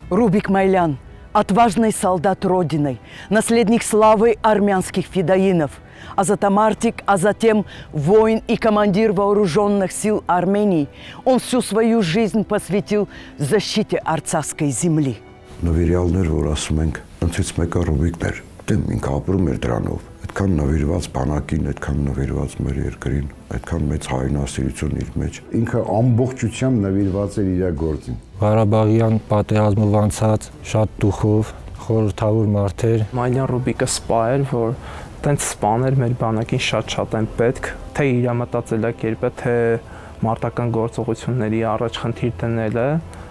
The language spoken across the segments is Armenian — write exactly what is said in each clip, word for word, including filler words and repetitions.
Рубик Майлян, отважный солдат Родины, наследник славы армянских федоинов, азатомартик, а затем воин и командир вооруженных сил Армении, он всю свою жизнь посвятил защите арцахской земли. Նվիրյալներ, որ ասում ենք, ընցից մեկը Ռուբիկն էր, դեմ ինքը ապրում էր դրանով, այդքան նվիրված բանակին, այդքան նվիրված մեր երկրին, այդքան մեծ հայրենասիրություն իր մեջ։ Ինքը ամբողջությամբ նվիրված էր իր գործին։ Ղարաբաղյան պատերազմով անցած շատ դուխով, խորհրդավոր մարդ էր։ Մայլյան Ռուբիկը սպա էր, որ տենց սպաներ մեր բանակին շատ-շատ են պետք, թե իր մտածելակերպը, թե մարտական գործողությունների առաջ խնդիր դնելը,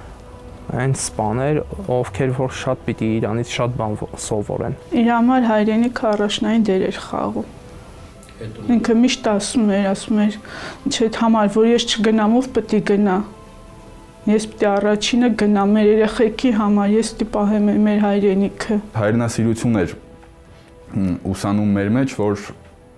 այն սպաներ, ովքեր որ շատ պիտի իրանից շատ բան սովորեն։ Իր համար հայրենիքը առաջնային դեր էր խաղում։ Ինքը միշտ ասում էր, ասում էր, ինչ այդ համար, որ ես չգնամ, ով պետք է գնա։ Ես պետք է առաջինը գնամ մեր երեխեքի համար, ես պետք է պահեմ մեր հայրենիքը։ Հայրենասիրություն էր ուսանում մեր մեջ, որ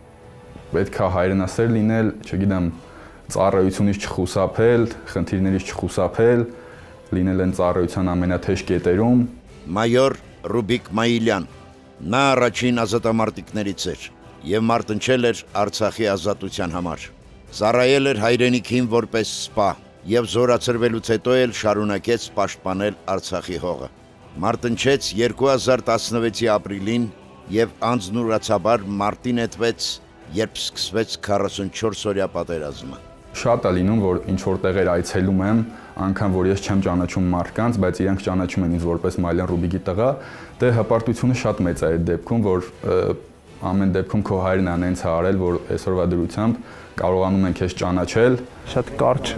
պետք է հայրենասեր լինել, չգիտեմ, ծառայությունից չխուսափել, խնդիրներից չխուսափել, լինել են ծառայության ամենաթեժ կետերում։ Մայոր Ռուբիկ Մայիլյան, նա առաջին ազատամարտիկներից էր և մարտնչել էր Արցախի ազատության համար։ Ծառայել էր հայրենիքին որպես սպա և զորացրվելուց հետո էլ շարունակեց պաշտպանել Արցախի հողը։ Մարտնչեց երկու հազար տասնվեցի ապրիլին և անձնուրացաբար մարտի նետվեց, երբ սկսվեց քառասունչորս-օրյա պատերազմը։ Շատ է լինում, որ ինչ-որ տեղեր այցելում եմ, անգամ որ ես չեմ ճանաչում մարդկանց, բայց իրենք ճանաչում են ինձ որպես Մայլյան Ռուբիկի տղա, դե հպարտությունը շատ մեծ է այդ դեպքում, որ ամեն դեպքում քո հայրն է նենց արել, որ այսօրվա դրությամբ կարողանում են քեզ ճանաչել։ Շատ կարճ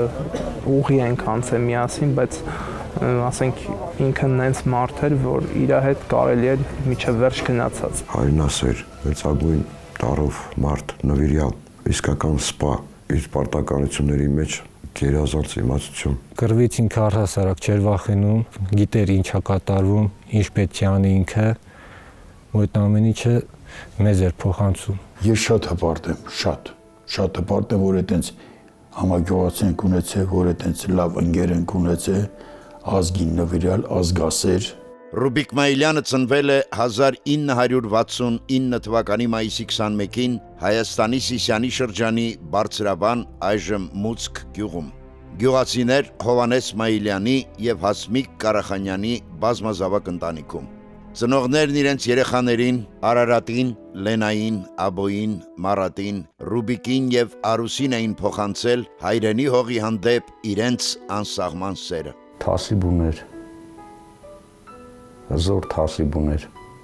ուղի ենք անցել միասին, բայց ասենք ինքը նենց մարդ էր, որ իր հետ կարելի էր մինչև վերջ գնացած։ Հայրենասեր, մեծագույն տարով մարդ, նվիրյալ, իսկական սպա, իր պարտականությունների մեջ գերազանց իմացություն։ Կռվից ինքը առհասարակ չէր վախենում, գիտեր ինչ է կատարվում, ինչ պետք է անի ինքը, ու այդ ամեն ինչը մեզ էր փոխանցում։ Ես շատ հպարտ եմ, շատ, շատ հպարտ եմ, որ այտենց համագյուղացի ենք ունեցել, որ այտենց լավ ընկեր ենք ունեցել, ազգին նվիրյալ, ազգասեր։ Ռուբիկ Մայիլյանը ծնվել է հազար ինը հարյուր վաթսունինը թվականի մայիսի քսանմեկին Հայաստանի Սիսիանի շրջանի Բարձրաբան, այժմ Մուցկ գյուղում։ Գյուղացիներ Հովհաննես Մայիլյանի և Հասմիկ Կարախանյանի բազմազավակ ընտանիքում։ Ծնողներն իրենց երեխաներին Արարատին, Լենային, Աբոյին, Մարատին, Ռուբիկին և Արուսին էին փոխանցել հայրենի հողի հանդեպ իրենց անսահման սերը։ Թասիբ ուներ, հզոր թասիբ ուներ,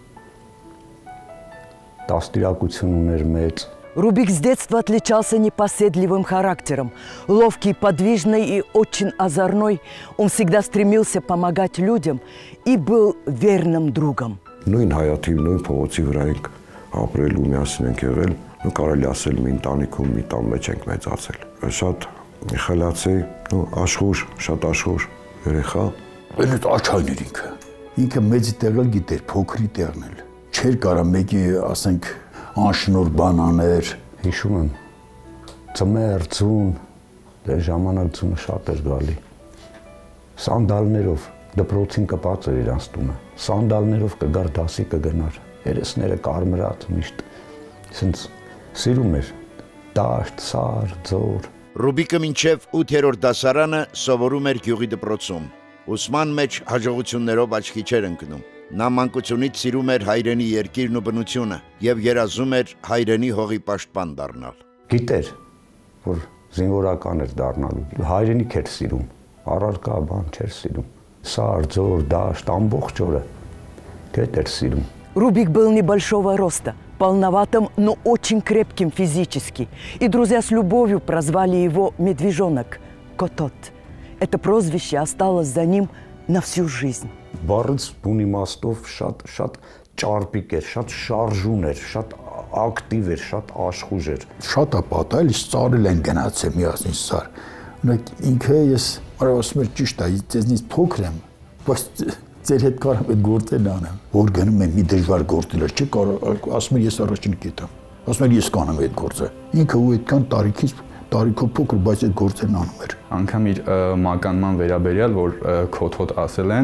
դաստիարակություն ուներ մեծ։ Рубик с детства отличался непоседливым характером. Ловкий, подвижный и очень озорной, он всегда стремился помогать людям и был верным другом. Նույն հայաթիվ, նույն փողոցի վրա ենք ապրել ու միասին ենք եղել, ու կարելի ասել մի ընտանիքում, մի տան մեջ ենք մեծացել։ Շատ խելացի, աշխուժ, շատ աշխուժ երեխա։ Այդ աչքայինր ինքը։ Ինքը մեծի տեղել գիտեր, փոքրի տեղն էլ։ Չէր կարա մեկի, ասենք, անշնոր բան աներ։ Հիշում եմ, ծմեր, ձուն, դե ժամանակ ձունը շատ էր գալի։ Սանդալներով, դպրոցին կպած էր իրանց տունը, սանդալներով կգար դասի կգնար, երեսները կարմրած միշտ, սենց սիրում էր, դաշտ, սար, ձոր։ Ռուբիկը մինչև ութերորդ դասարանը սովորում էր գյուղի դպրոցում։ Ուսման մեջ հաջողություններով աչքի չէր ընկնում։ Նա մանկությունից սիրում էր հայրենի երկիրն ու բնությունը և երազում էր հայրենի հողի պաշտպան դառնալ։ Գիտեր, որ զինվորական էր դառնալու, հայրենիք էր սիրում, առարկա բան չէր սիրում։ Սար, ձոր, դաշտ, ամբողջ օրը գետ էր սիրում։ Рубик был небольшого роста, полноватым, но очень крепким физически. И друзья с любовью прозвали его «Медвежонок» – «Котот». Это прозвище осталось за ним на всю жизнь. Բառից բունի մաստով շատ շատ ճարպիկ էր, շատ շարժուն էր, շատ ակտիվ էր, շատ աշխուժ էր։ Շատ է պատահել, իսկ ծառել են գնացել միասին սար։ Ունեք ինքը ես ասում եմ ճիշտ է, ձեզնից փոքր եմ, բայց ձեր հետ կարող եմ այդ գործերն անեմ։ Որ գնում եմ մի դժվար գործել, չի կարող, ասում եմ ես առաջին կետամ։ Ասում եմ ես կանեմ այդ գործը։ Ինքը ու այդքան տարիքից տարիքով փոքր, բայց այդ գործերն անում էր։ Անգամ իր մականման վերաբերյալ, որ քոթոտ ասել են,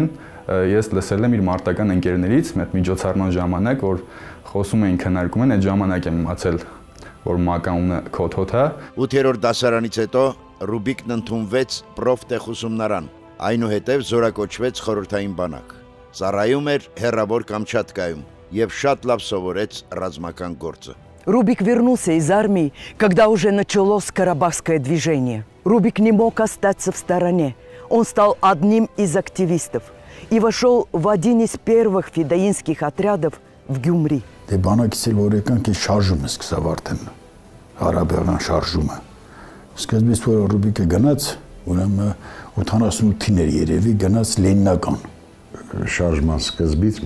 ես լսել եմ իր մարտական ընկերներից մեծ միջոցառման ժամանակ, որ խոսում էին, քննարկում են, այդ ժամանակ եմ իմացել, որ մականունը Քոթոթ է։ ութերորդ դասարանից հետո Ռուբիկն ընդունվեց պրոֆտեխուսումնարան, այնուհետև զորակոչվեց խորհրդային բանակ։ Ծառայում էր հեռավոր Կամչատկայում և շատ լավ սովորեց ռազմական գործը։ Рубик вернулся из армии, когда уже началось Карабахское движение. Рубик не мог остаться в стороне. Он стал одним из активистов и вошел в один из первых фидаинских отрядов в Гюмри. Դե բանակից էլ որ եկանք է շարժումը սկսավ արդեն, հարաբերական շարժումը։ Սկզբից որ Ռուբիկը գնաց, ուրեմն ութանասունութին էր երևի գնաց Լենինական։ Շարժման սկզբից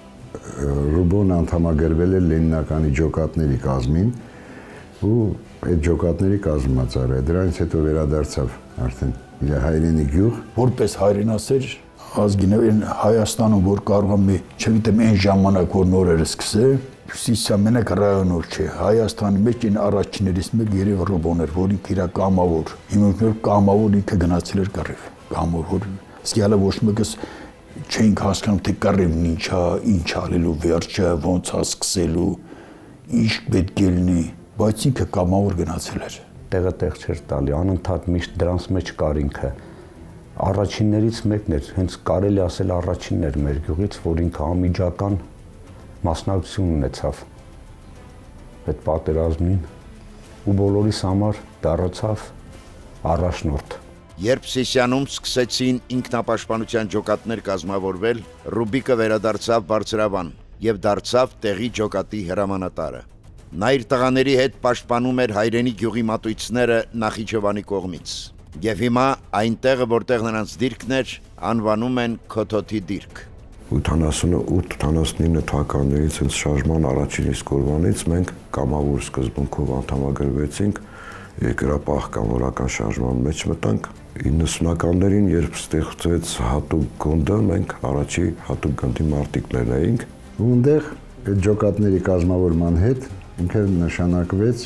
Ռուբոն անդամագրվել էր Լենինականի ջոկատների կազմին ու այդ ջոկատների կազմը ծառայել։ Դրանից հետո վերադարձավ արդեն իր հայրենի գյուղ, որպես հայրենասեր ազգին Հայաստանում որ կարող եմ, չգիտեմ, այն ժամանակ որ նոր էր սկսել, Սիսա մենակ ռայոնով չէ, Հայաստանի մեջ այն առաջիններից մեկ երևի Ռուբոն էր, որ ինքը իր կամավոր, հիմնավոր կամավոր ինքը գնացել էր կռիվ, կամավոր, սկիալը ոչ մեկս չենք հասկանում, թե կռիվն ինչ է, ինչ ալելու վերջը, ոնց է սկսելու, ինչ պետք է լինի, բայց ինքը կամավոր գնացել էր։ Տեղը տեղ չէր տալի, անընդհատ միշտ դրանց մեջ կար ինքը։ Առաջիններից մեկն էր, հենց կարելի ասել առաջինն էր մեր գյուղից, որ ինքը անմիջական մասնակցություն ունեցավ այդ պատերազմին ու բոլորիս համար դարձավ առաջնորդ։ Երբ Սիսիանում սկսեցին ինքնապաշտպանության ջոկատներ կազմավորվել, Ռուբիկը վերադարձավ Բարձրավան և դարձավ տեղի ջոկատի հրամանատարը։ Նա իր տղաների հետ պաշտպանում էր հայրենի գյուղի մատույցները Նախիջևանի կողմից։ Եվ հիմա այն տեղը, որտեղ նրանց դիրքն էր, անվանում են Քոթոթի դիրք։ ութանասունութ ութանասունինը թվականներից հենց շարժման առաջին իսկ օրվանից մենք կամավոր սկզբունքով անդամագրվեցինք երկրապահ-կամավորական շարժման մեջ մտանք։ իննսունականներին, երբ ստեղծվեց հատուկ գունդը, մենք առաջի հատուկ գնդի մարտիկներն էինք։ Ու այնտեղ այդ ջոկատների կազմավորման հետ ինքը նշանակվեց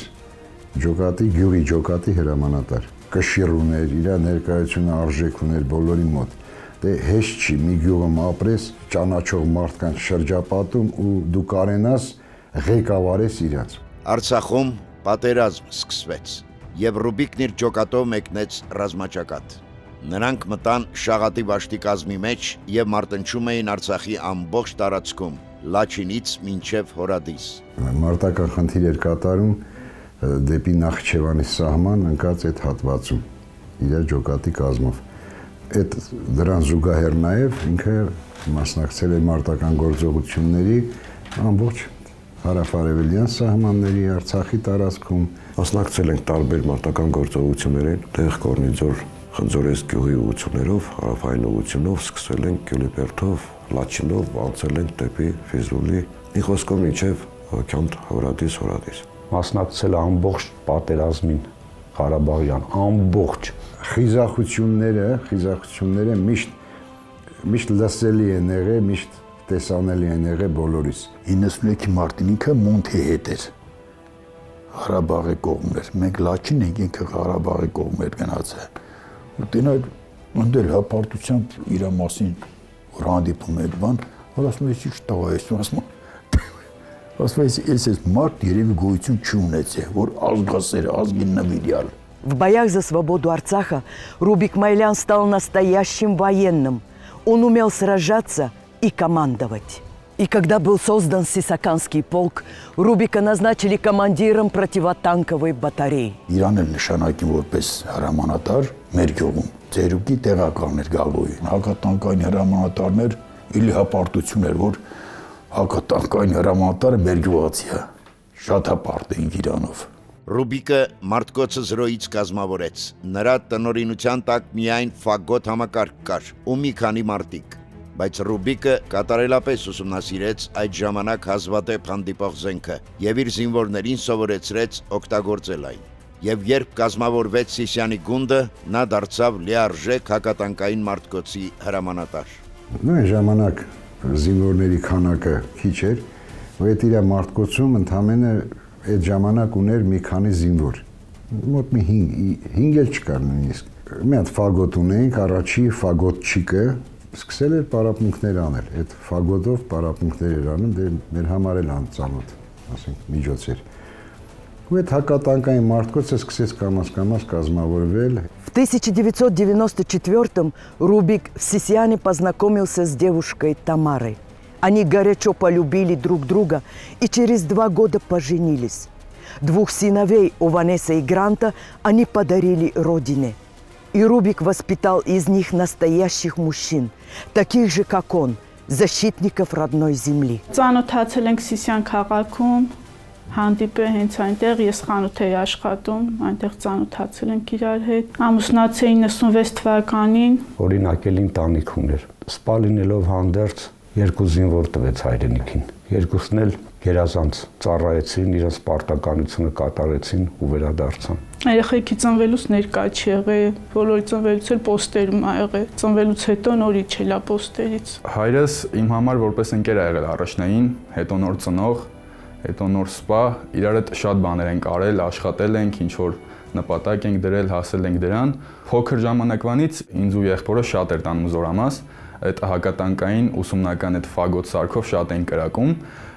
ջոկատի գյուղի ջոկատի հրամանատար։ Կշիռ ուներ, իր ներկայությունը արժեք ուներ բոլորի մոտ։ Դե հեշտ չի մի գյուղում ապրես, ճանաչող մարդկանց շրջապատում ու դու կարենաս ղեկավարես իրաց։ Արցախում պատերազմ սկսվեց և Ռուբիկն իր ջոկատով մեկնեց ռազմաճակատ։ Նրանք մտան Շաղատի վաշտի կազմի մեջ և մարտնչում էին Արցախի ամբողջ տարածքում, Լաչինից մինչև Հորադիս։ Մարտական խնդիր էր կատարում դեպի Նախիջևանի սահման ընկած այդ հատվածում, իր ջոկատի կազմով։ Այդ դրան զուգահեռ նաև ինքը մասնակցել է մարտական գործողությունների ամբողջ հարավարևելյան սահմանների Արցախի տարածքում, մասնակցել ենք տարբեր մարտական գործողություններին, տեղ Կորնիձոր, Խնձորես գյուղի ուղղություններով, հարավային ուղղությունով, սկսել ենք Գյուլիբերդով, Լաչինով, անցել ենք դեպի Ֆիզուլի, մի խոսքով մինչև Քանդ Հորադիս, Հորադիս։ Մասնակցել ամբողջ պատերազմին Ղարաբաղյան, ամբողջ խիզախությունները, խիզախությունները միշտ միշտ լսելի են եղել, միշտ տեսանելի են եղել բոլորիս։ իննսունյոթի մարտին ինքը Մոնթի հետ էր, Ղարաբաղի կողմն էր, մենք Լաչին ենք, ինքը Ղարաբաղի կողմ էր գնացել։ Ու տենալ ընդել հպարտությամբ իր մասին, որ հանդիպում էր բան, որ ասում ես ինչ տղա ես, ասում ասում ես ես ես մարդ երևի գոյություն չունեցել, որ ազգասեր, ազգին նվիրյալ։ В боях за свободу Арцаха Рубик Майлян стал настоящим военным. Он умел сражаться и командовать. И когда был создан Сисаканский полк, Рубика назначили командиром противотанковой батареи. Իրան էլ նշանակին որպես հրամանատար մեր գյուղում, ծերուկի տեղական էր գալու։ Հակատանկային հրամանատարներ իլի հպարտություն էր, որ հակատանկային հրամանատարը մեր գյուղացի է։ Շատ հպարտ էին իրանով։ Ռուբիկը մարտկոցը զրոյից կազմավորեց։ Նրա տնօրինության տակ միայն ֆագոտ համակարգ կար ու մի քանի մարտիկ, բայց Ռուբիկը կատարելապես ուսումնասիրեց այդ ժամանակ հազվադեպ հանդիպող զենքը և իր զինվորներին սովորեցրեց օգտագործել այն։ Եվ երբ կազմավորվեց Սիսիանի գունդը, նա դարձավ լիարժեք հակատանկային մարտկոցի հրամանատար։ Նույն ժամանակ զինվորների քանակը քիչ էր, ու այդ իր մարտկոցում ընդամենը այդ ժամանակ ուներ մի քանի զինվոր, մոտ մի հինգ էլ չկար նույնիսկ։ Մի հատ ֆագոտ ունեինք, առաջի ֆագոտ չիկը, Սկսել էր պարապմունքներ անել, այդ ֆագոտով պարապմունքներ էր անում, դե մեր համար էլ անծանոթ, ասենք, միջոց էր։ Ու այդ հակատանկային մարդկոցը սկսեց կամաց-կամաց կազմավորվել։ В тысяча девятьсот девяносто четвёртом Рубик в Сисьяне познакомился с девушкой Тамарой. Они горячо полюбили друг друга и через два года поженились. Двух сыновей у Ванессы и Гранта они подарили родине. И Рубик воспитал из них настоящих мужчин, таких же, как он, защитников родной земли. Ծանոթացել ենք Սիսիան քաղաքում, հանդիպել հենց այնտեղ, ես խանութ էի աշխատում, այնտեղ ծանոթացել ենք իրար հետ։ Ամուսնացեի նվեցին թվականին։ Օրինակել ընտանիք ուներ։ Սպա լինելով հանդերձ երկու զինվոր տվեց հայրենիքին։ Երկուսն էլ գերազանց ծառայեցին, իրենց պարտականությունը կատարեցին ու վերադարձան։ Երեխեքի ծնվելուց ներկա չի եղել, բոլորի ծնվելուց էլ պոստերում ա եղել, ծնվելուց հետո նորից չելա պոստերից։ Հայրս իմ համար որպես ընկեր ա եղել առաջնային, հետո նոր ծնող, հետո նոր սպա, իրար հետ շատ բաներ ենք արել, աշխատել ենք, ինչ որ նպատակ ենք դրել, հասել ենք դրան։ Փոքր ժամանակվանից ինձ ու եղբորը շատ էր տանում Զորամաս, այդ հակատանկային ուսումնական այդ ֆագոտ սարքով շատ ենք կրակում,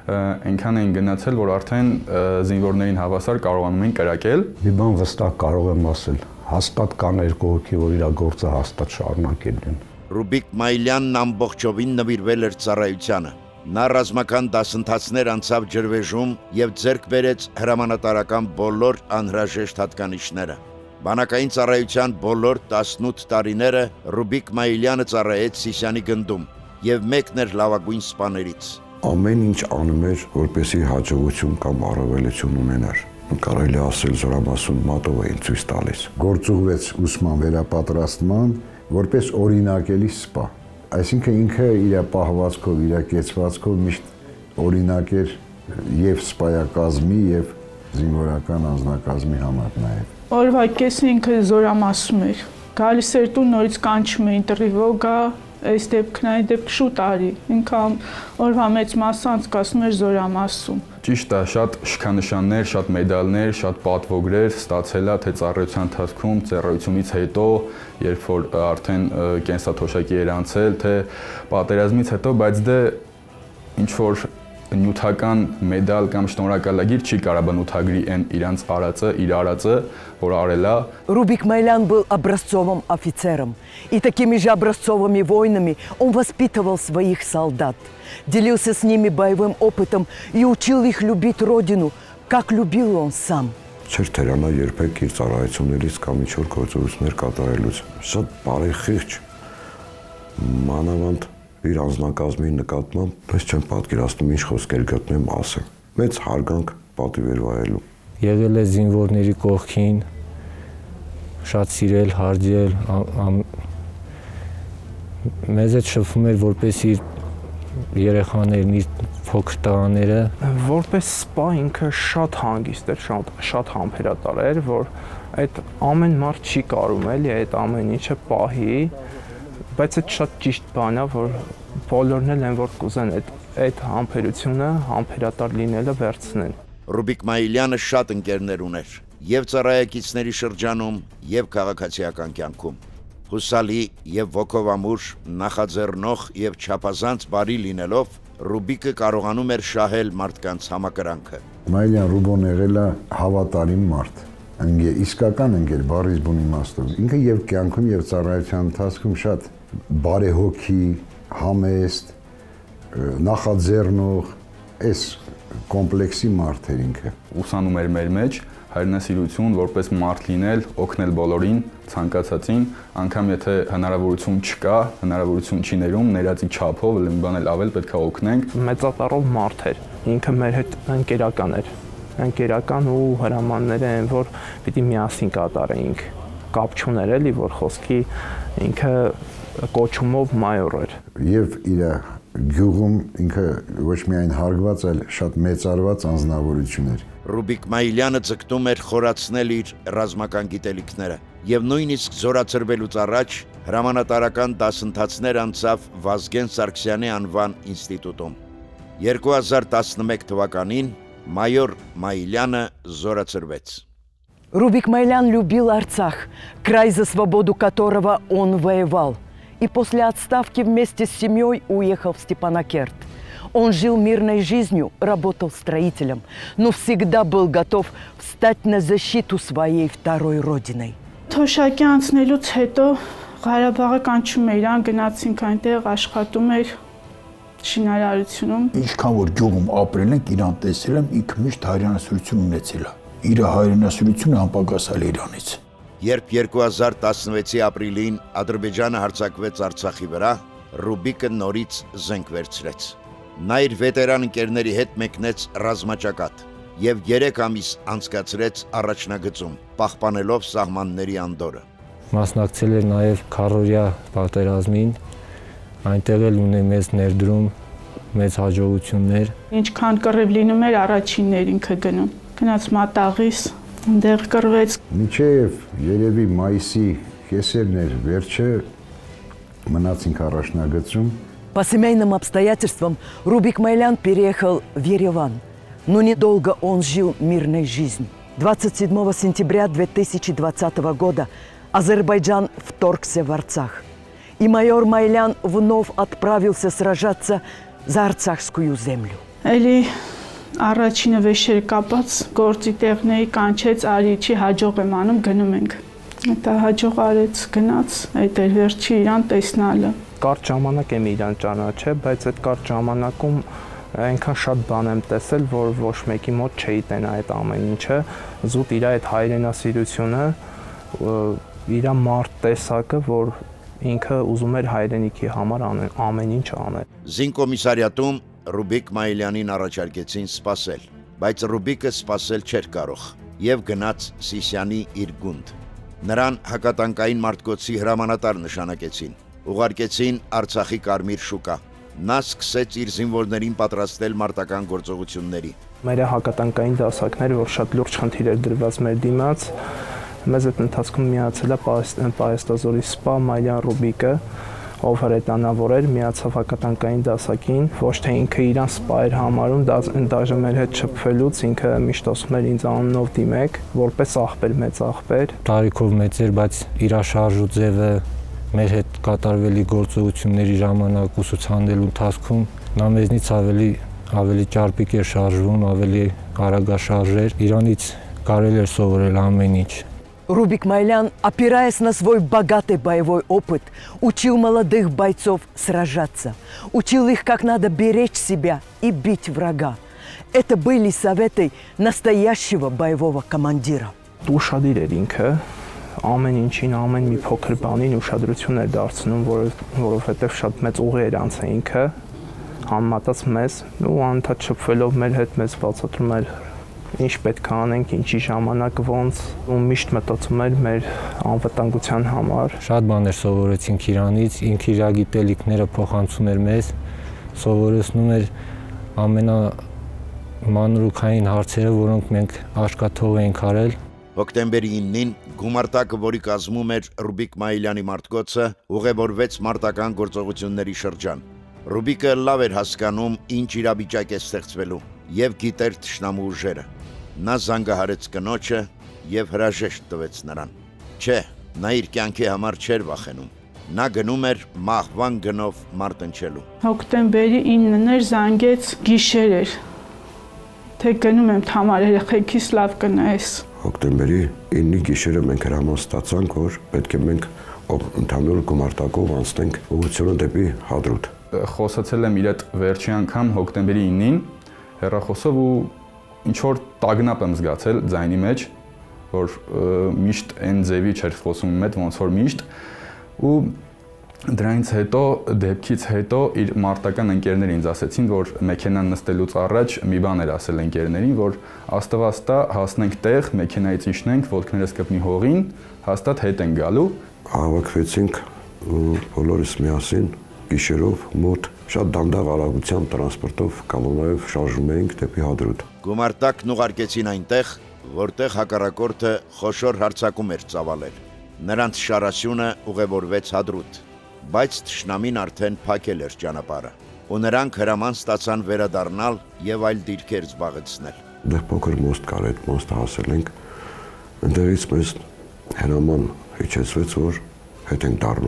այնքան էին գնացել, որ արդեն զինվորներին հավասար կարողանում են կրակել։ Մի բան վստահ կարող եմ ասել, հաստատ կան երկու հոգի, որ իր գործը հաստատ շարունակել են։ Ռուբիկ Մայիլյանն ամբողջովին նվիրվել էր ծառայությանը։ Նա ռազմական դասընթացներ անցավ ջրվեժում եւ ձեռք բերեց հրամանատարական բոլոր անհրաժեշտ հատկանիշները։ Բանակային ծառայության բոլոր տասնութ տարիները Ռուբիկ Մայիլյանը ծառայեց Սիսիանի գնդում եւ մեկն էր լավագույն սպաներից։ Ամեն ինչ անում էր, որպեսզի հաջողություն կամ առավելություն ունենար։ Կարելի ասել Զորամասում մատով էին ցույց տալիս։ Գործուղվեց ուսման վերապատրաստման, որպես օրինակելի սպա։ Այսինքն ինքը իր պահվածքով, իր կեցվածքով միշտ օրինակ էր եւ սպայակազմի եւ զինվորական անձնակազմի համար նաեւ։ Օրվա կեսը ինքը Զորամասում էր։ Գալիս էր տուն, նորից կանչում էին տրիվո գա, այս դեպքն այն դեպք շուտ արի։ Ինքը օրվա մեծ մասը անցկացնում էր Զորամասում։ Ճիշտ է, շատ շքանշաններ, շատ մեդալներ, շատ պատվոգրեր ստացել է թե ծառայության ընթացքում, ծառայությունից հետո, երբ որ արդեն կենսաթոշակի էր անցել, թե պատերազմից հետո, բայց դե ինչ որ նյութական մեդալ կամ շնորհակալագիր չի կարա բնութագրի այն իրանց արածը, իր արածը, որ արել է։ Рубик Майлян был образцовым офицером, и такими же образцовыми воинами он воспитывал своих солдат, делился с ними боевым опытом и учил их любить родину, как любил он сам. Չէր թերանա երբեք իր ծառայություններից կամ ինչ-որ գործողություններ կատարելուց։ Շատ բարեխիղճ, մանավանդ իր անձնակազմի նկատմամբ, բայց չեմ պատկերացնում ինչ խոսքեր գտնեմ ասեմ։ Մեծ հարգանք պատիվ էր վայելում։ Եղել է զինվորների կողքին, շատ սիրել, հարգել, մեզ հետ շփվում էր որպես իր երեխաներն, իր փոքր տղաները։ Որպես սպա ինքը շատ հանգիստ էր, շատ շատ համբերատար էր, որ այդ ամեն մարդ չի կարում էլի այդ ամեն ինչը պահի, բայց այդ շատ ճիշտ բան է, որ բոլորն էլ են որ կուզեն այդ այդ համբերությունը, համբերատար լինելը վերցնեն։ Ռուբիկ Մայիլյանը շատ ընկերներ ուներ, եւ ծառայակիցների շրջանում, եւ քաղաքացիական կյանքում։ Հուսալի եւ ոգովամուր, նախաձեռնող եւ չափազանց բարի լինելով, Ռուբիկը կարողանում էր շահել մարդկանց համակրանքը։ Մայիլյան Ռուբոն եղել է հավատարիմ մարդ, ընկեր, իսկական ընկեր, բառից բուն իմաստով։ Ինքը եւ կյանքում եւ ծառայության ընթացքում շատ բարեհոգի, համեստ, նախաձեռնող, այս կոմպլեքսի մարդ էր ինքը։ Ուսանում էր մեր մեջ հայրենասիրություն, որպես մարդ լինել, օգնել բոլորին, ցանկացածին, անգամ եթե հնարավորություն չկա, հնարավորություն չի ներում, ներածի չափով, մի բան էլ ավել պետք է օգնենք։ Մեծատառով մարդ էր, ինքը մեր հետ ընկերական էր, ընկերական ու հրամանները են, որ պիտի միասին կատարեինք, կապ չուներ էլի, որ խոսքի ինքը կոչումով մայոր էր։ Եվ իր գյուղում ինքը ոչ միայն հարգված, այլ շատ մեծարված անձնավորություն էր։ Ռուբիկ Մայիլյանը ձգտում էր խորացնել իր ռազմական գիտելիքները եւ նույնիսկ զորացրվելուց առաջ հրամանատարական դասընթացներ անցավ Վազգեն Սարգսյանի անվան ինստիտուտում։ երկու հազար տասնմեկ թվականին մայոր Մայիլյանը զորացրվեց։ Рубик Майлян любил Арцах, край, за свободу которого он воевал. и после отставки вместе с семьей уехал в Степанакерт. Он жил мирной жизнью, работал строителем, но всегда был готов встать на защиту своей второй родиной. Թոշակի անցնելուց հետո Ղարաբաղը կանչում է իրան, գնացինք այնտեղ, աշխատում էր շինարարությունում։ Ինչքան որ գյուղում ապրել ենք, իրան տեսել եմ, ինքը միշտ հայրենասիրություն ունեցել է։ Իր հայրենասիրությունը անպակասել է իրանից։ Երբ երկու հազար տասնվեցի ապրիլին Ադրբեջանը հարձակվեց Արցախի վրա, Ռուբիկը նորից զենք վերցրեց։ Նա իր վետերան ընկերների հետ մեկնեց ռազմաճակատ և երեք ամիս անցկացրեց առաջնագծում, պահպանելով սահմանների անդորը։ Մասնակցել էր նաև քառօրյա պատերազմին, այնտեղ էլ ունի մեծ ներդրում, մեծ հաջողություններ։ Ինչքան կռիվ լինում էր, առաջիններ ինքը գնում։ Գնաց Մատաղիս, այնտեղ կռվեց։ Մինչև երևի մայիսի կեսերն էր վերջը, մնացինք առաջնագծում։ По семейным обстоятельствам Рубик Майлян переехал в Ереван, но недолго он жил мирной жизнью. двадцать седьмого сентября две тысячи двадцатого года Азербайджан вторгся в Арцах, и майор Майлян вновь отправился сражаться за арцахскую землю. Էլի առաջինը վեշեր կապած գործի տեղն էի, կանչեց արի, չի հաջող եմ անում, գնում ենք։ Դա հաջող արեց, գնաց, այդ էր վերջի իրան տեսնալը։ Կարճ ժամանակ եմ իրան ճանաչել, բայց այդ կարճ ժամանակում այնքան շատ բան եմ տեսել, որ ոչ մեկի մոտ չէի տենա այդ ամեն ինչը, զուտ իր այդ հայրենասիրությունը, իր մարդ տեսակը, որ ինքը ուզում էր հայրենիքի համար ամեն ինչ անել։ Զինկոմիսարիատում Ռուբիկ Մայլյանին առաջարկեցին սպասել, բայց Ռուբիկը սպասել չէր կարող և գնաց Սիսյանի իր գունդ։ Նրան հակատանկային մարտկոցի հրամանատար նշանակեցին, ուղարկեցին Արցախի Կարմիր շուկա։ Նա սկսեց իր զինվորներին պատրաստել մարտական գործողությունների։ Մեր հակատանկային դասակները, որ շատ լուրջ խնդիր էր դրված մեր դիմաց, մեզ այդ ընթացքում միացել է Պահեստազորի սպա Մայլյան Ռուբիկը, ով հրետանավոր էր, միացավ հակատանկային դասակին, ոչ թե ինքը իրան սպա էր համարում, դաժե մեր հետ շփվելուց ինքը միշտ ասում էր ինձ անունով դիմեք, որպես աղբեր, մեծ աղբեր։ Տարիքով մեծ էր, բայց իր շարժու ձևը մեր հետ կատարվելի գործողությունների ժամանակ ուսուցանելու ընթացքում նա մեզնից ավելի ավելի ճարպիկ էր շարժվում, ավելի արագաշարժ էր, իրանից կարելի էր սովորել ամեն ինչ։ Рубик Майлян, опираясь на свой богатый боевой опыт, учил молодых бойцов сражаться, учил их, как надо беречь себя и бить врага. Это были советы настоящего боевого командира. Ուշադիր էր ինքը, ամեն ինչին, ամեն մի փոքր բանին ուշադրություն էր դարձնում, որովհետև շատ մեծ ուղի էր անցել ինքը, համեմատած մեզ, ու անընդհատ շփվելով մեր հետ մեզ բացատրում էր ինչ պետք է անենք, ինչի ժամանակ ոնց, ու միշտ մտածում էր մեր անվտանգության համար։ Շատ բաներ սովորեցինք իրանից, ինքը իր գիտելիքները փոխանցում էր մեզ, սովորեցնում էր ամենամանրուքային հարցերը, որոնք մենք աշխատող էինք արել։ Հոկտեմբերի իննին գումարտակը, որի կազմում էր Ռուբիկ Մայլյանի մարտկոցը, ուղևորվեց մարտական գործողությունների շրջան։ Ռուբիկը լավ էր հասկանում, ինչ իրավիճակ է ստեղծվելու, և գիտեր թշնամու ուժերը։ Նա զանգահարեց կնոջը և հրաժեշտ տվեց նրան։ Չէ, նա իր կյանքի համար չէր վախենում։ Նա գնում էր մահվան գնով մարտնչելու։ Հոկտեմբերի իննն էր, զանգեց, գիշեր էր, թե գնում եմ Թամար, երեխեքիս լավ կնայես։ Հոկտեմբերի իննի գիշերը մենք հրաման ստացանք, որ պետք է մենք ընդհանուր գումարտակով անցնենք ուղղությունը դեպի Հադրութ։ Խոսացել եմ իր հետ վերջի անգամ հոկտեմբերի իննին հեռախոսով ու ինչ-որ տագնապ եմ զգացել ձայնի մեջ, որ միշտ այն ձևի չէր խոսում իմ հետ, ոնց որ միշտ, ու դրանից հետո, դեպքից հետո իր մարտական ընկերները ինձ ասեցին, որ մեքենան նստելուց առաջ մի բան էր ասել ընկերներին, որ աստվածտա հասնենք տեղ, մեքենայից իջնենք, ոտքներս կպնի հողին, հաստատ հետ են գալու։ Հավաքվեցինք բոլորս միասին, գիշերով մոտ շատ դանդաղ արագությամբ տրանսպորտով կամոնայով շարժում էինք դեպի Հադրութ։ Գումարտակն ուղարկեցին այնտեղ, որտեղ հակառակորդը խոշոր հարձակում էր ծավալել։ Նրանց շարասյունը ուղևորվեց Հադրութ, բայց թշնամին արդեն փակել էր ճանապարհը, ու նրանք հրաման ստացան վերադառնալ և այլ դիրքեր զբաղեցնել։ Դեռ փոքր մոստ կար, այդ մոստը հասել ենք, ընդեղից մեզ հրաման հիջեցվեց, որ հետ ենք դառնում։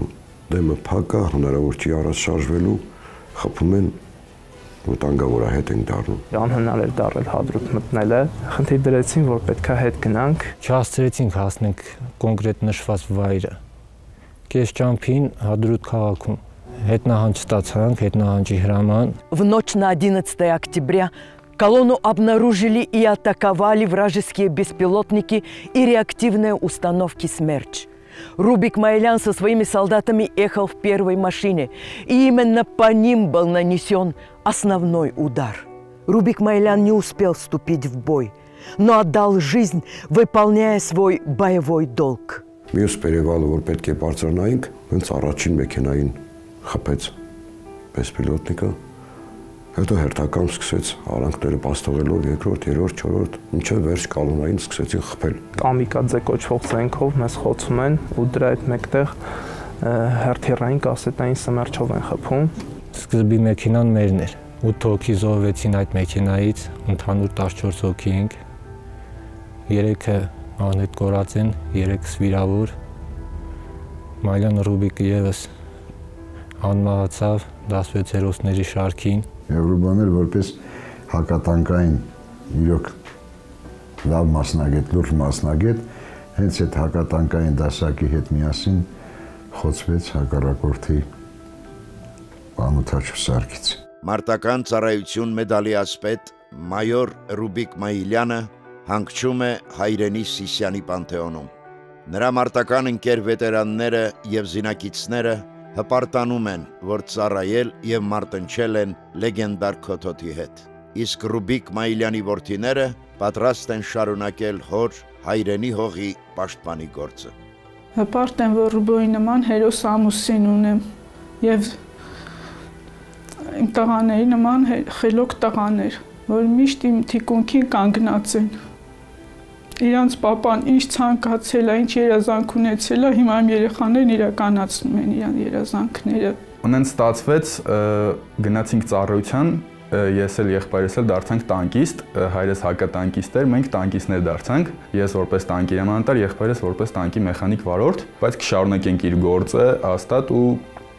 դեմը փակա, հնարավոր չի առած շարժվելու, խփում են վտանգավորը հետ ենք դառնում։ Անհնար էր դառել Հադրութ մտնելը, խնդիր դրեցին, որ պետքա հետ գնանք։ Չհասցրեցինք հասնենք կոնկրետ нышված вайрը։ Կես ճամփին Հադրութ քաղաքում հետնահանջ ստացանք, հետնահանջի հրաման։ В ночь на одиннадцатое октября колонну обнаружили и атаковали вражеские беспилотники и реактивные установки «Смерч». Рубик Майлян со своими солдатами ехал в первой машине, и именно по ним был нанесен основной удар. Рубик Майлян не успел вступить в бой, но отдал жизнь, выполняя свой боевой долг. Մյուս պերևալը, որ պետք է բարձրանայինք, հենց առաջին մեքենային խփեց բեսպիլոտնիկը, հետո հերթական սկսեց արանքները պաստողելով երկրորդ, երրորդ, չորրորդ, մինչև վերջ կալոնային սկսեցին խփել։ Կամիկաձե կոչվող զենքով մեզ խոցում են ու դրա այդ մեկտեղ հերթիռային կասետային սմերչով են խփում։ Սկզբի մեքենան մերն էր։ ութ հոգի զոհվեցին այդ մեքենայից, ընդհանուր տասնչորս հոգի ենք։ երեքը անհետ կորած են, երեքս վիրավոր։ Մայլյան Ռուբիկը ևս անմահացավ դասվեց հերոսների շարքին։ Եվրոպան էր որպես հակատանկային իրոք լավ մասնագետ, լուրջ մասնագետ, հենց այդ հակատանկային դասակի հետ միասին խոցվեց հակառակորդի անօթաչու սարքից։ Մարտական ծառայություն մեդալի ասպետ մայոր Ռուբիկ Մայիլյանը հանգչում է Հայրենի Սիսյանի պանթեոնում։ Նրա մարտական ընկեր վետերանները եւ զինակիցները հպարտանում են, որ ծառայել եւ մարտնչել են լեգենդար Քոթոթի հետ։ Իսկ Ռուբիկ Մայիլյանի որդիները պատրաստ են շարունակել հոր հայրենի հողի պաշտպանի գործը։ Հպարտ եմ, որ Ռուբոյի նման հերոս ամուսին ունեմ եւ իմ տղաների նման խելոք տղաներ, որ միշտ իմ թիկունքին կանգնած են։ Իրանց պապան ինչ ցանկացել է, ինչ երազանք ունեցել է, հիմա իմ երեխաներն իրականացնում են իրան երազանքները։ Ունեն ստացվեց, գնացինք ծառայության, ես էլ եղբայրս էլ դարձանք տանկիստ, հայրս հակատանկիստ էր, մենք տանկիստներ դարձանք, ես որպես տանկի հրամանատար, եղբայրս որպես տանկի մեխանիկ վարորդ, բայց կշարունակենք իր գործը հաստատ ու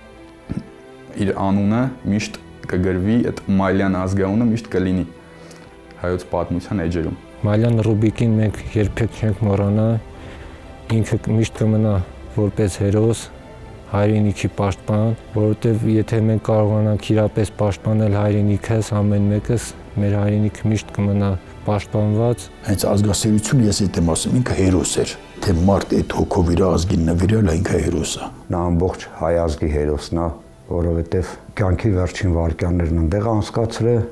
իր անունը միշտ կգրվի, այդ Մայլյան ազգանունը միշտ կլինի հայոց պատմության էջերում։ Մայլյան Ռուբիկին մենք երբեք չենք մոռանա, ինքը միշտ կմնա որպես հերոս, հայրենիքի պաշտպան, որովհետև եթե մենք կարողանանք իրապես պաշտպանել հայրենիքս, ամեն մեկս, մեր հայրենիքը միշտ կմնա պաշտպանված։ Հենց ազգասերություն ես այդ եմ ասում, ինքը հերոս էր, թե մարդ այդ հոգով իր ազգին նվիրել է, ինքը հերոս է։ Նա ամբողջ հայ ազգի հերոսն է, որովհետև կյանքի վերջին վայրկյաններն այնտեղ անցկացրել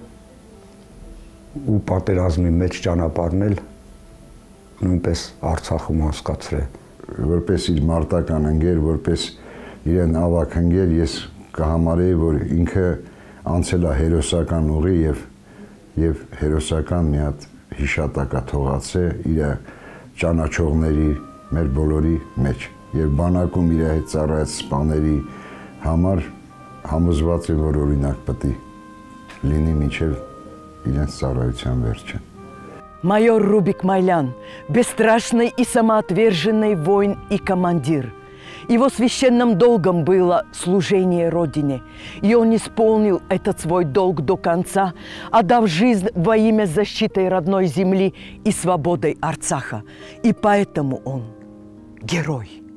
ու պատերազմի մեջ ճանապարհնել նույնպես Արցախում անցկացրել։ Որպես իր մարտական ընկեր, որպես իրեն ավակ ընկեր, ես կհամարեի, որ ինքը անցել է հերոսական ուղի եւ եւ հերոսական մի հատ հիշատակա թողացել իր ճանաչողների, մեր բոլորի մեջ։ Եվ բանակում իր հետ ծառայած սպաների համար համոզված եմ, որ օրինակ պետք է լինի մինչև իրենց ծառայության վերջը։ Майор Рубик Майлян, бесстрашный и самоотверженный воин и командир. Его священным долгом было служение Родине, и он исполнил этот свой долг до конца, отдав жизнь во имя защиты родной земли и свободой Арцаха. И поэтому он герой.